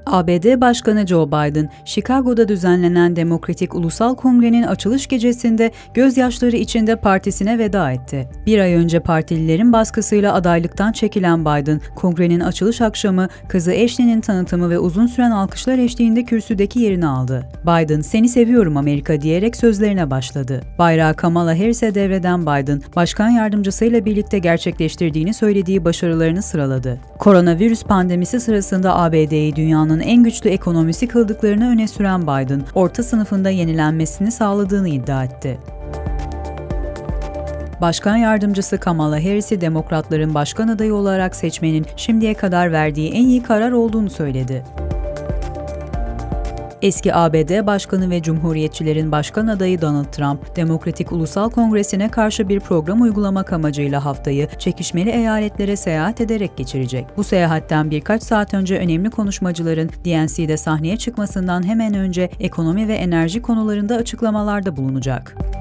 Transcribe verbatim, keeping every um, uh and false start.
A B D Başkanı Joe Biden, Chicago'da düzenlenen Demokratik Ulusal Kongre'nin açılış gecesinde gözyaşları içinde partisine veda etti. Bir ay önce partililerin baskısıyla adaylıktan çekilen Biden, kongrenin açılış akşamı kızı Ashley'nin tanıtımı ve uzun süren alkışlar eşliğinde kürsüdeki yerini aldı. Biden, "Seni seviyorum Amerika" diyerek sözlerine başladı. Bayrağı Kamala Harris'e devreden Biden, başkan yardımcısıyla birlikte gerçekleştirdiğini söylediği başarılarını sıraladı. Koronavirüs pandemisi sırasında A B D'yi dünyanın en güçlü ekonomisi kıldıklarını öne süren Biden, orta sınıfında yenilenmesini sağladığını iddia etti. Başkan yardımcısı Kamala Harris'i Demokratların başkan adayı olarak seçmenin şimdiye kadar verdiği en iyi karar olduğunu söyledi. Eski A B D Başkanı ve Cumhuriyetçilerin başkan adayı Donald Trump, Demokratik Ulusal Kongresi'ne karşı bir program uygulamak amacıyla haftayı çekişmeli eyaletlere seyahat ederek geçirecek. Bu seyahatten birkaç saat önce önemli konuşmacıların D N C'de sahneye çıkmasından hemen önce ekonomi ve enerji konularında açıklamalarda bulunacak.